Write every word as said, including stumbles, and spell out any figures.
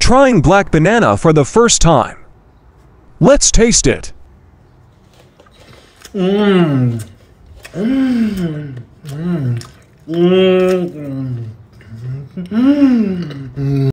trying black banana for the first time. Let's taste it. Mmm. Mmm. Mmm. Mmm. Mmm.